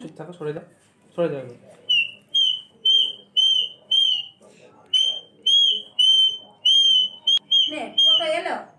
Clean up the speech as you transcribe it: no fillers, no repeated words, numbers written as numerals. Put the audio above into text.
চুপ থাকো, সরে যাও, সরে যাও। নে টোটো এলো।